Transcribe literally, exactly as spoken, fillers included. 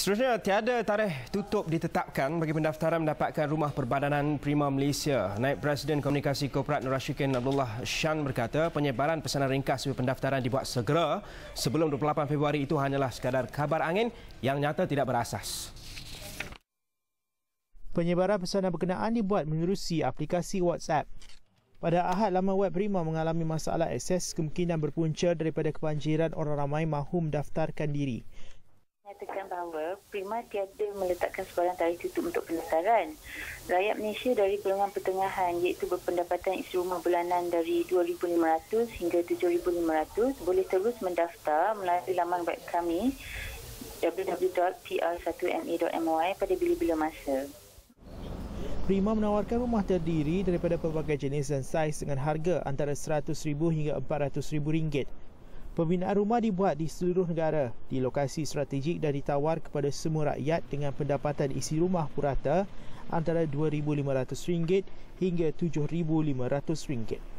Seterusnya, tiada tarikh tutup ditetapkan bagi pendaftaran mendapatkan rumah Perbadanan Prima Malaysia. Naib Presiden Komunikasi Korporat Nur Rashikin Abdullah Shan berkata penyebaran pesanan ringkas bagi pendaftaran dibuat segera sebelum dua puluh lapan Februari itu hanyalah sekadar kabar angin yang nyata tidak berasas. Penyebaran pesanan berkenaan dibuat menerusi aplikasi WhatsApp. Pada Ahad, laman web Prima mengalami masalah akses kemungkinan berpunca daripada kebanjiran orang ramai mahu mendaftarkan diri. Menyatakan bahawa Prima tiada meletakkan sebarang tarikh tutup untuk pendaftaran. Rakyat Malaysia dari golongan pertengahan iaitu berpendapatan isi rumah bulanan dari dua ribu lima ratus hingga tujuh ribu lima ratus boleh terus mendaftar melalui laman web kami w w w dot p r satu m a dot m y pada bila-bila masa. Prima menawarkan rumah terdiri daripada pelbagai jenis dan saiz dengan harga antara seratus ribu hingga empat ratus ribu ringgit. Pembinaan rumah dibuat di seluruh negara, di lokasi strategik dan ditawar kepada semua rakyat dengan pendapatan isi rumah purata antara dua ribu lima ratus ringgit hingga tujuh ribu lima ratus ringgit.